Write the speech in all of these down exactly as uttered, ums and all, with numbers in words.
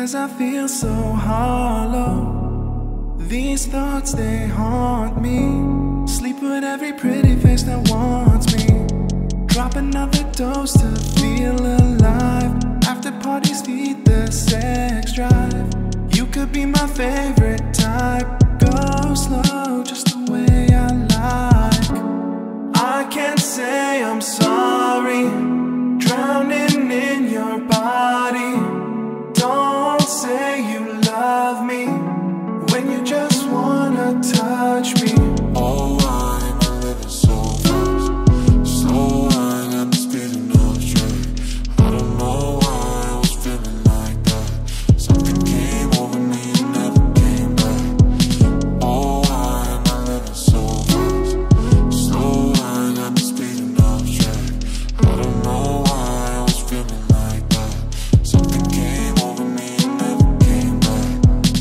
'cause I feel so hollow. These thoughts, they haunt me. Sleep with every pretty face that wants me. Drop another dose to feel alive. After parties feed the sex drive. You could be my favorite type. Go slow, just the way I like. I can't say I'm sorry, drowning in your body. Don't say you love me when you just wanna touch me. Oh, why am I living so fast? So why got me speeding up straight? I don't know why I was feeling like that. Something came over me and never came back. Oh, why am I living so fast? So why got me speeding up straight? I don't know why I was feeling like that. Something came over me and never came back.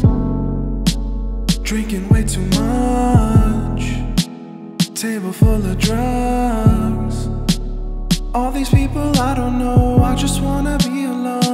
Drinking way too much, table full of drugs. All these people I don't know, I just wanna be alone.